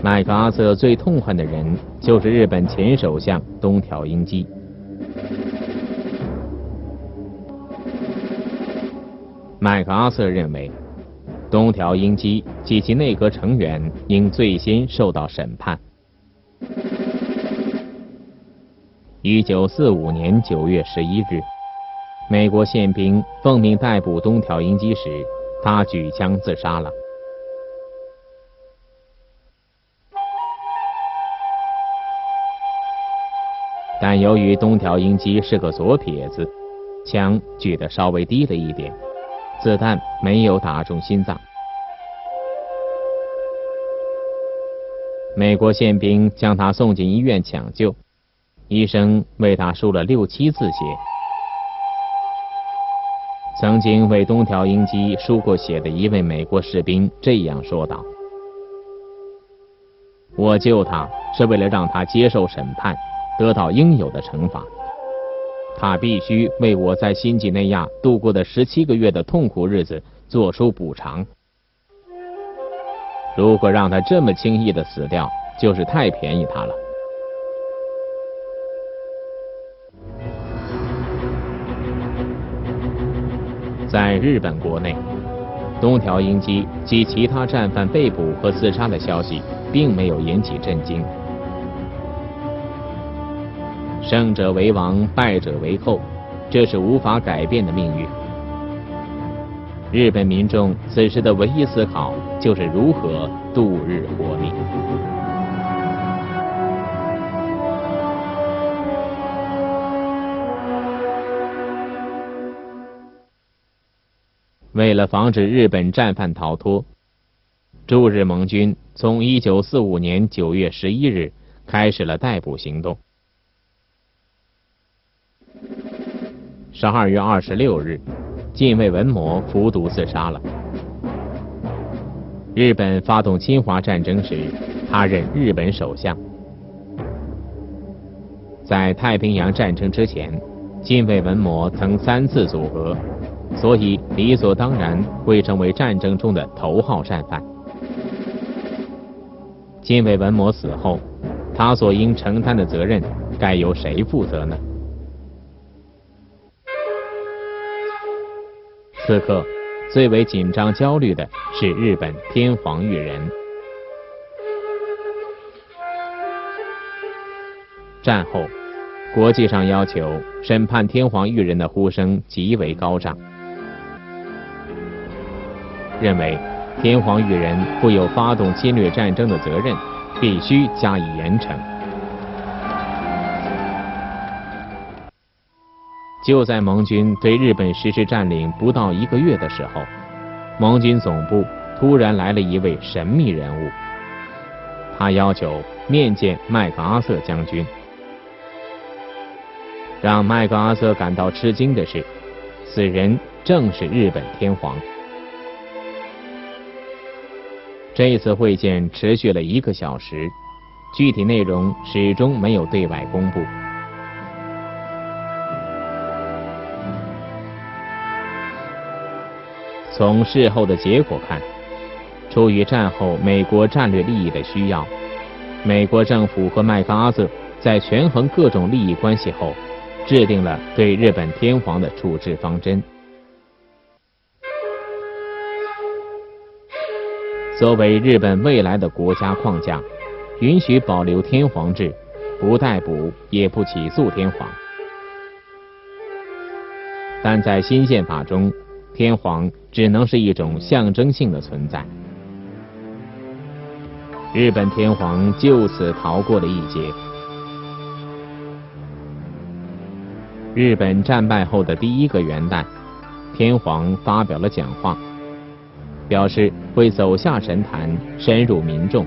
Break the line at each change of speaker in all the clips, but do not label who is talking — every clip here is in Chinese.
麦克阿瑟最痛恨的人就是日本前首相东条英机。麦克阿瑟认为，东条英机及其内阁成员应最先受到审判。1945年9月11日，美国宪兵奉命逮捕东条英机时，他举枪自杀了。但由于东条英机是个左撇子，枪举得稍微低了一点，子弹没有打中心脏。美国宪兵将他送进医院抢救，医生为他输了6、7次血。曾经为东条英机输过血的一位美国士兵这样说道：“我救他是为了让他接受审判，得到应有的惩罚。他必须为我在新几内亚度过的17个月的痛苦日子做出补偿。如果让他这么轻易的死掉，就是太便宜他了。”在日本国内，东条英机及其他战犯被捕和自杀的消息并没有引起震惊。胜者为王，败者为后，这是无法改变的命运。日本民众此时的唯一思考就是如何度日活命。为了防止日本战犯逃脱，驻日盟军从1945年9月11日开始了逮捕行动。12月26日，近卫文磨服毒自杀了。日本发动侵华战争时，他任日本首相。在太平洋战争之前，近卫文磨曾3次组阁，所以理所当然会成为战争中的头号战犯。近卫文磨死后，他所应承担的责任该由谁负责呢？此刻最为紧张焦虑的是日本天皇裕仁。战后，国际上要求审判天皇裕仁的呼声极为高涨，认为天皇裕仁负有发动侵略战争的责任，必须加以严惩。就在盟军对日本实施占领不到1个月的时候，盟军总部突然来了一位神秘人物，他要求面见麦克阿瑟将军。让麦克阿瑟感到吃惊的是，此人正是日本天皇。这一次会见持续了1个小时，具体内容始终没有对外公布。从事后的结果看，出于战后美国战略利益的需要，美国政府和麦克阿瑟在权衡各种利益关系后，制定了对日本天皇的处置方针。作为日本未来的国家框架，允许保留天皇制，不逮捕也不起诉天皇。但在新宪法中，天皇只能是一种象征性的存在。日本天皇就此逃过了一劫。日本战败后的第1个元旦，天皇发表了讲话，表示会走下神坛，深入民众。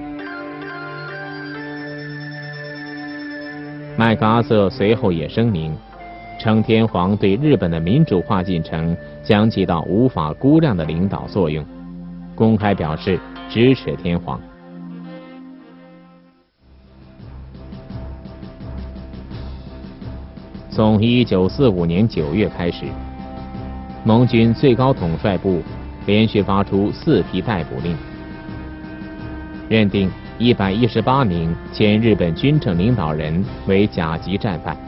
麦克阿瑟随后也声明，称天皇对日本的民主化进程将起到无法估量的领导作用，公开表示支持天皇。从1945年9月开始，盟军最高统帅部连续发出4批逮捕令，认定 118名前日本军政领导人为甲级战犯。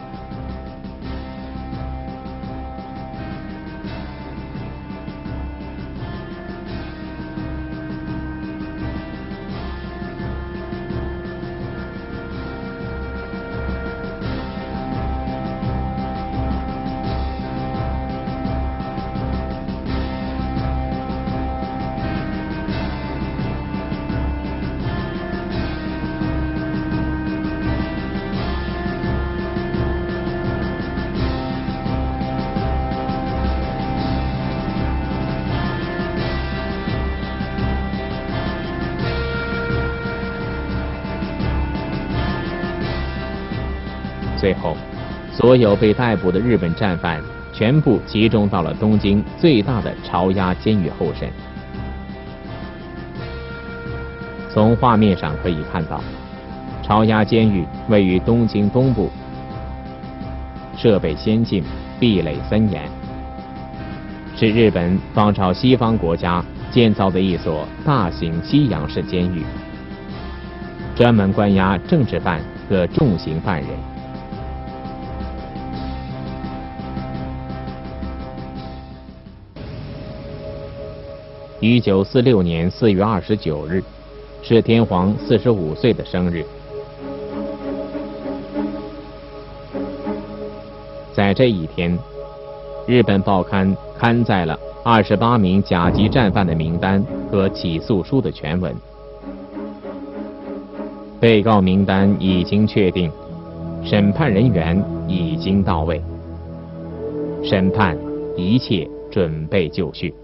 最后，所有被逮捕的日本战犯全部集中到了东京最大的巢押监狱候审。从画面上可以看到，巢押监狱位于东京东部，设备先进，壁垒森严，是日本仿照西方国家建造的一所大型西洋式监狱，专门关押政治犯和重刑犯人。1946年4月29日，是天皇45岁的生日。在这一天，日本报刊刊载了28名甲级战犯的名单和起诉书的全文。被告名单已经确定，审判人员已经到位，审判一切准备就绪。